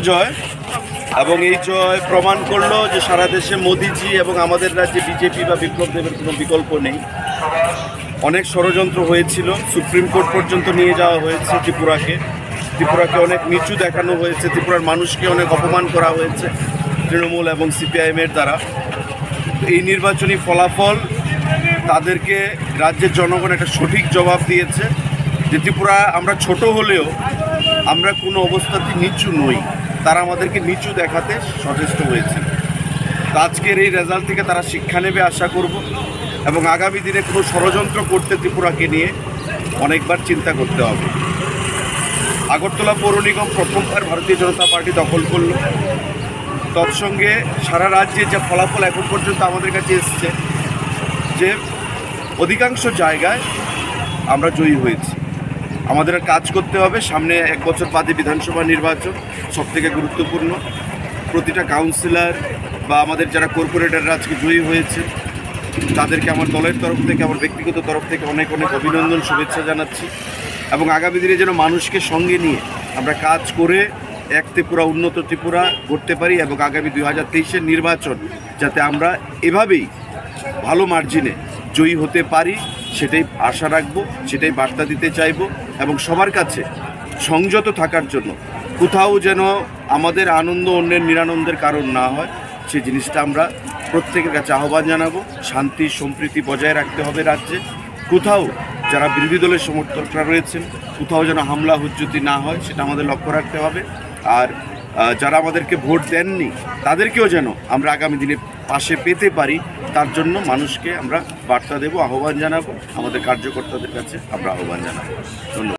জয় এবং এই জয় প্রমাণ করলো যে সারা দেশে মোদিজি এবং আমাদের রাজ্যে বিজেপি বা বিপ্লব দেবের কোনো বিকল্প নেই। অনেক ষড়যন্ত্র হয়েছিল, সুপ্রিম কোর্ট পর্যন্ত নিয়ে যাওয়া হয়েছে ত্রিপুরাকে অনেক নিচু দেখানো হয়েছে, ত্রিপুরার মানুষকে অনেক অপমান করা হয়েছে তৃণমূল এবং সিপিআইএমের দ্বারা। এই নির্বাচনী ফলাফল তাদেরকে রাজ্যের জনগণ একটা সঠিক জবাব দিয়েছে যে ত্রিপুরা আমরা ছোট হলেও আমরা কোনো অবস্থাতে নিচু নই, তারা আমাদেরকে নিচু দেখাতে সচেষ্ট হয়েছে। তো আজকের এই রেজাল্ট থেকে তারা শিক্ষা নেবে আশা করব এবং আগামী দিনে কোনো ষড়যন্ত্র করতে ত্রিপুরাকে নিয়ে অনেকবার চিন্তা করতে হবে। আগরতলা পৌর নিগম প্রথমবার ভারতীয় জনতা পার্টি দখল করল, তৎসঙ্গে সারা রাজ্যে যে ফলাফল এখন পর্যন্ত আমাদের কাছে এসছে যে অধিকাংশ জায়গায় আমরা জয়ী হয়েছি। আমাদের কাজ করতে হবে, সামনে 1 বছর বাদে বিধানসভা নির্বাচন সবথেকে গুরুত্বপূর্ণ। প্রতিটা কাউন্সিলর বা আমাদের যারা কর্পোরেটররা আজকে জয়ী হয়েছে তাদেরকে আমার দলের তরফ থেকে, আমার ব্যক্তিগত তরফ থেকে অনেক অনেক অভিনন্দন, শুভেচ্ছা জানাচ্ছি এবং আগামী দিনে যেন মানুষকে সঙ্গে নিয়ে আমরা কাজ করে এক ত্রিপুরা, উন্নত ত্রিপুরা গড়তে পারি এবং আগামী 2023-এর নির্বাচন যাতে আমরা এভাবেই ভালো মার্জিনে জয়ী হতে পারি সেটাই আশা রাখবো, সেটাই বার্তা দিতে চাইব এবং সবার কাছে সংযত থাকার জন্য, কোথাও যেন আমাদের আনন্দ অন্যের নিরানন্দের কারণ না হয় সেই জিনিসটা আমরা প্রত্যেকের কাছে আহ্বান জানাবো। শান্তি সম্প্রীতি বজায় রাখতে হবে রাজ্যে, কোথাও যারা বিরোধী দলের সমর্থকরা রয়েছেন কোথাও যেন হামলা হুজ্জতি না হয় সেটা আমাদের লক্ষ্য রাখতে হবে। আর যারা আমাদেরকে ভোট দেননি তাদেরকেও যেন আমরা আগামী দিনে পাশে পেতে পারি তার জন্য মানুষকে আমরা বার্তা দেব, আহ্বান জানাবো, আমাদের কার্যকর্তাদের কাছে আমরা আহ্বান জানাবো। ধন্যবাদ।